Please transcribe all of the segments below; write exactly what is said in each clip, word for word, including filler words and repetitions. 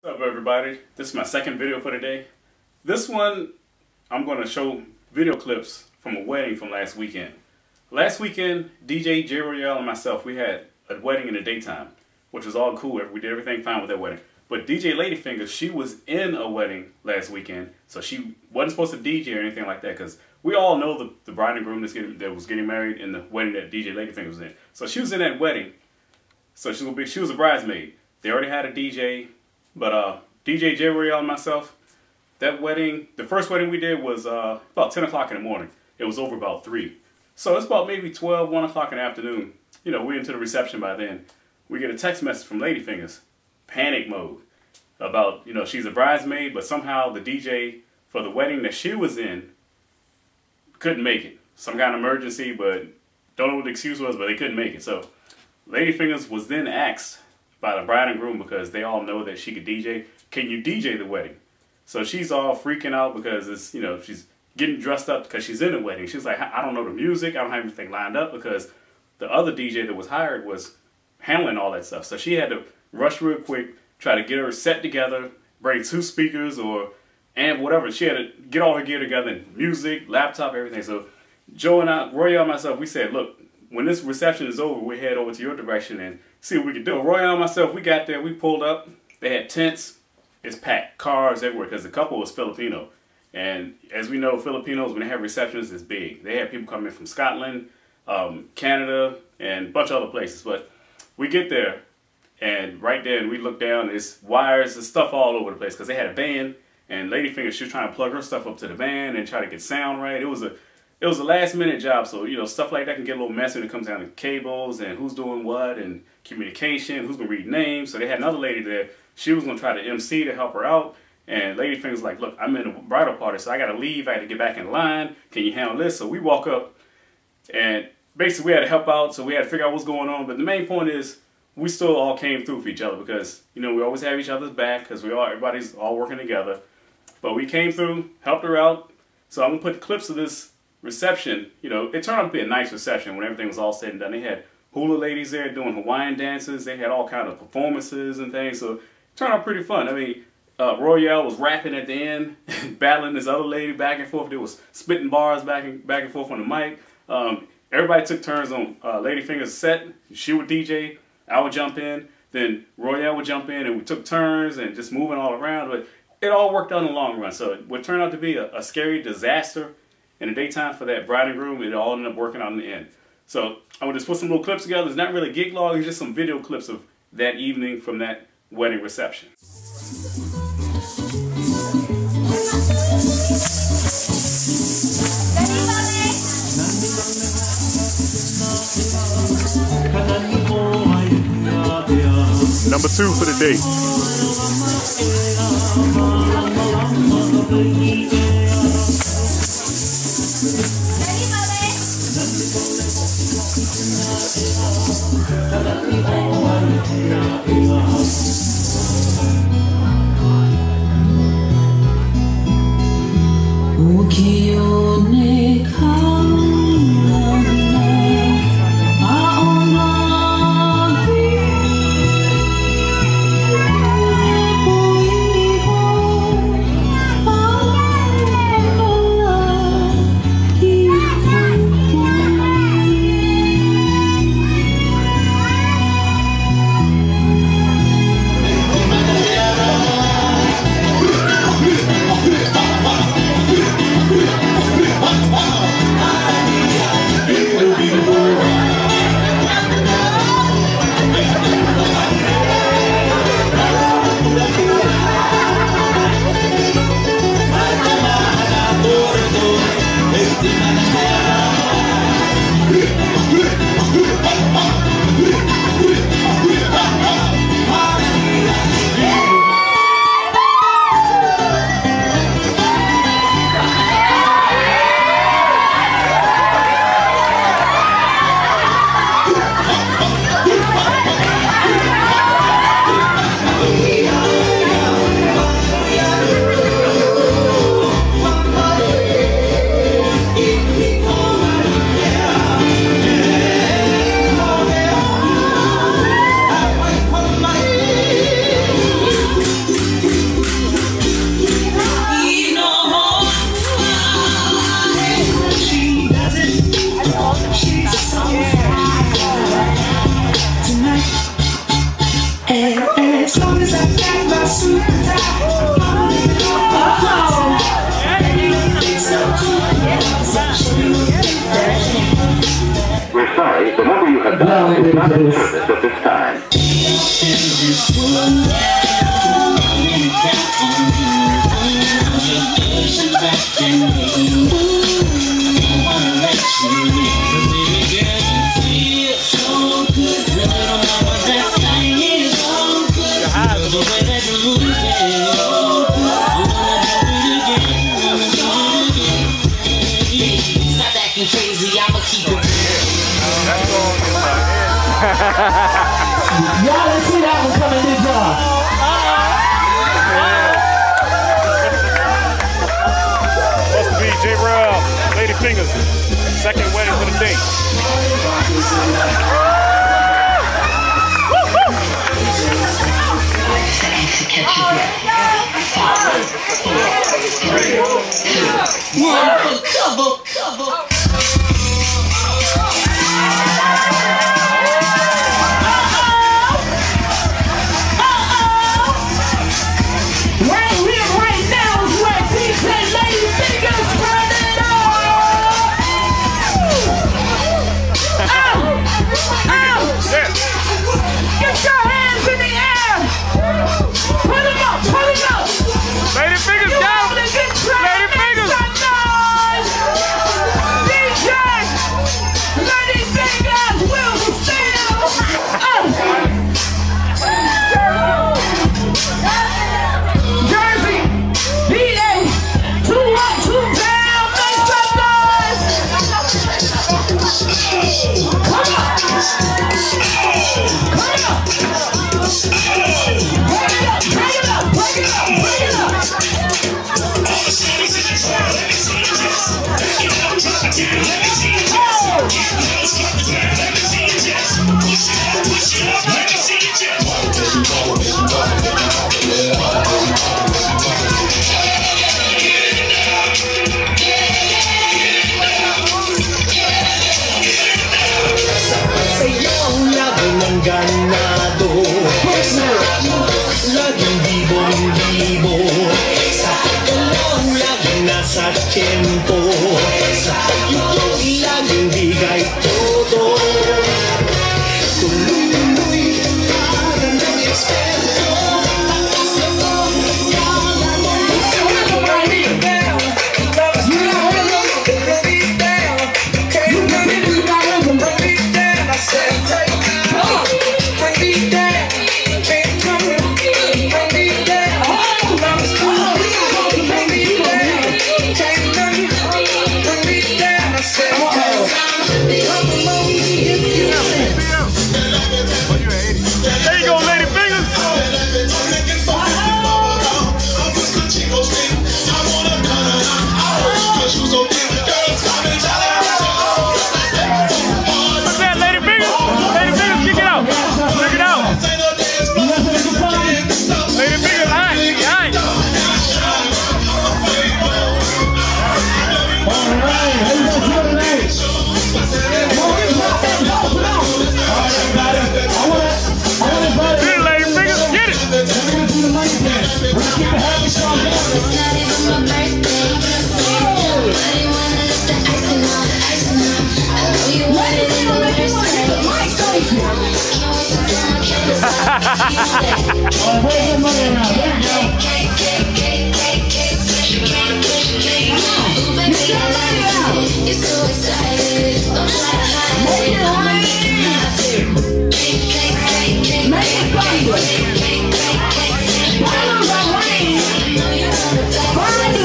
What's up, everybody? This is my second video for today. This one, I'm going to show video clips from a wedding from last weekend. Last weekend, D J J Royall and myself, we had a wedding in the daytime, which was all cool. We did everything fine with that wedding. But D J Ladyfinger, she was in a wedding last weekend, so she wasn't supposed to D J or anything like that, because we all know the, the bride and groom that's getting, that was getting married in the wedding that D J Ladyfinger was in. So she was in that wedding, so she was, be, she was a bridesmaid. They already had a D J. But uh, D J J Royall and myself, that wedding, the first wedding we did was uh, about ten o'clock in the morning. It was over about three. So it's about maybe twelve, one o'clock in the afternoon. You know, we're into the reception by then. We get a text message from Ladyfingers, panic mode, about, you know, she's a bridesmaid, but somehow the D J for the wedding that she was in couldn't make it. Some kind of emergency, but don't know what the excuse was, but they couldn't make it. So Ladyfingers was then asked by the bride and groom, because they all know that she could D J, can you D J the wedding? So she's all freaking out because it's, you know, she's getting dressed up because she's in a wedding. She's like, I don't know the music, I don't have anything lined up, because the other D J that was hired was handling all that stuff. So she had to rush real quick, try to get her set together, bring two speakers or and whatever. She had to get all her gear together, and music, laptop, everything. So Joe and I, Royall and myself, we said, look, when this reception is over, we head over to your direction and see what we can do. Royall and myself, we got there, we pulled up. They had tents. It's packed, cars everywhere, because the couple was Filipino. And as we know, Filipinos, when they have receptions, it's big. They had people coming in from Scotland, um, Canada, and a bunch of other places. But we get there, and right there, and we look down, there's wires and stuff all over the place, because they had a band, and Ladyfinger, she was trying to plug her stuff up to the band and try to get sound right. It was a It was a last minute job, so, you know, stuff like that can get a little messy when it comes down to cables and who's doing what and communication, who's going to read names. So they had another lady there. She was going to try to M C to help her out. And Ladyfinger's like, look, I'm in a bridal party, so I got to leave. I had to get back in line. Can you handle this? So we walk up, and basically we had to help out, so we had to figure out what's going on. But the main point is, we still all came through for each other, because, you know, we always have each other's back, because we all, everybody's all working together. But we came through, helped her out. So I'm going to put clips of this reception. You know, it turned out to be a nice reception when everything was all said and done. They had hula ladies there doing Hawaiian dances. They had all kind of performances and things. So it turned out pretty fun. I mean, uh, Royall was rapping at the end, battling this other lady back and forth. They was spitting bars back and back and forth on the mic. Um, everybody took turns on uh, Ladyfinger's set. She would D J, I would jump in, then Royall would jump in, and we took turns and just moving all around. But it all worked out in the long run. So it would turn out to be a, a scary disaster in the daytime for that bride and groom. It all ended up working out in the end. So I would just put some little clips together. It's not really gig log, it's just some video clips of that evening from that wedding reception. Number two for the day. the number you have dialed is not in service at this time. Crazy, I'ma keep it. Y'all didn't see that one coming, did y'all? Supposed to be J Royall, Lady Fingers, second wedding for the day. Cover, cover. Ganado, laging libong-libo, sa tulong laging nasa tiyempo, sa tulong laging bigay todo, tuloy-tuloy para ng eksperto, tapos na to, kala mo so write it down, love is not write it down, can't write it down, write it down, I said take it. Bring me down, can't come here. Bring me down, I'm school. Bring me down, can't come here. Bring me down, I said, come along if you say. There you go, Lady Fingers. What's that, Lady Fingers? Lady Fingers, kick it out. Kick it out. Lady Fingers, high, high. All right, how you guys doing tonight? I want to invite Get it, Lady Fingers, get it. We're going to do the money dance. We're going to keep the happy song going. It's not even my birthday. I didn't want to let the icing on, icing on. I know you wanted it in the first place. Can't wait to throw my candles out. Oh, where's the money now? There you go. Cake, cake, cake, cake, cake, cake, cake, cake. Ooh, baby, I like it. You're so excited. Don't try to hide it. I'ma make it happen. Cake, cake, cake, cake, cake, cake, cake, cake, cake. I know you want it back.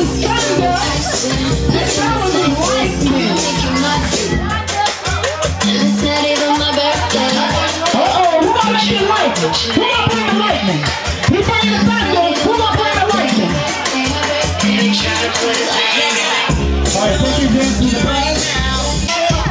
It's not even my birthday. Uh-oh, who gonna make it lightning? Who gonna bring the lightning? He bring the thunder, who gonna bring the lightning? Alright, take your dance to the back.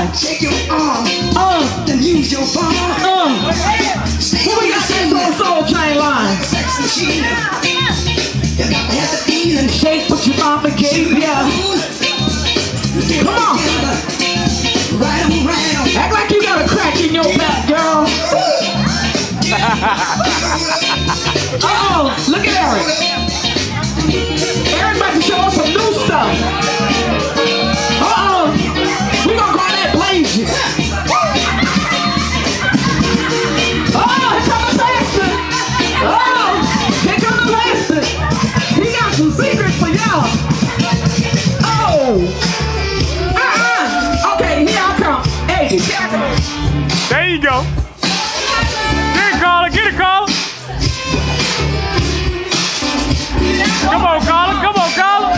Shake your arm, Uh, then use your palm. uh. Who we got this on Soul Train line? Sex machine. You got to have the feeling. Shake what your mama gave ya. Get Come on. together. Right on, right on. Act like you got a crack in your back, girl. Uh-oh, look at Eric. Eric about to show us some new stuff. Uh-oh, we gonna call that blazing. Oh, here comes the bastard. Oh, here comes the bastard. He got some secrets for y'all. Oh. Uh-uh. Okay, here I come. Hey, here I come. There you go. Get it, caller. Get it, caller. Come on, caller. Come on, caller.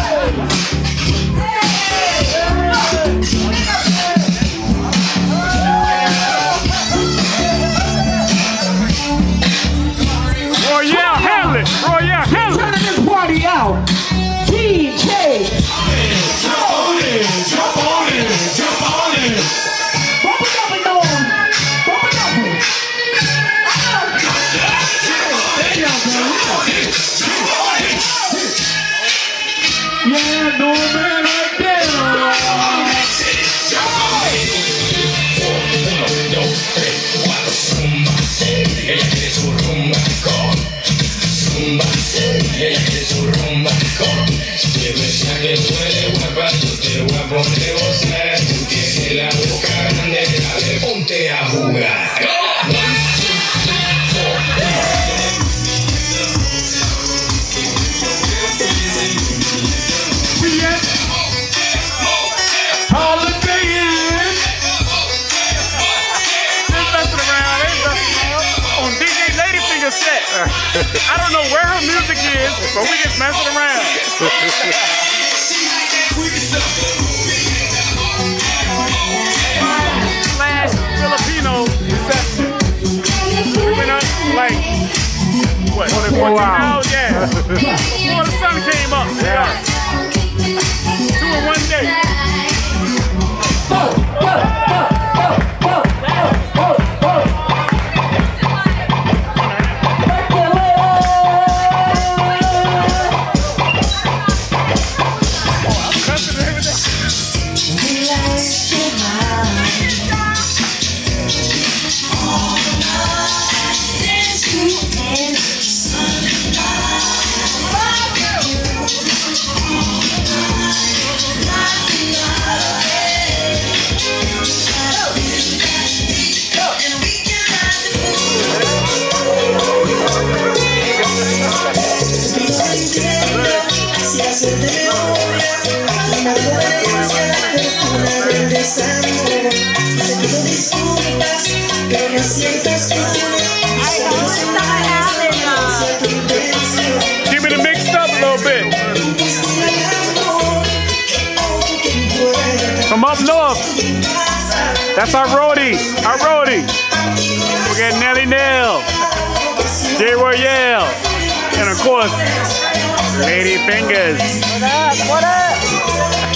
Royall, handle it. Royall, handle it. Turning this party out. D J. Jump on it, jump on it, jump on it. Bump it up and down. Bump it up. Yeah, no man right there. Ella quiere su rumba con rumba, ella quiere su rumba con. Si te decía que puede guapa, yo te voy a poner gozar. Tú tienes la boca grande, dale, ponte a jugar. One, two, three, four. We at Holiday Inn. Ain't messing around, ain't messing around. On D J Ladyfinger set. I don't know where her music is, but we just messing around. Slash Filipino reception. We went up like what? fourteen hours? Yeah. Before the sun came up. Yeah. Two in one day. Cussing and everything. Keep it mixed up a little bit. From up north. That's our roadie. Our roadie. We got Nelly Nell, J Royall, and of course, Lady Fingers. What up? What up?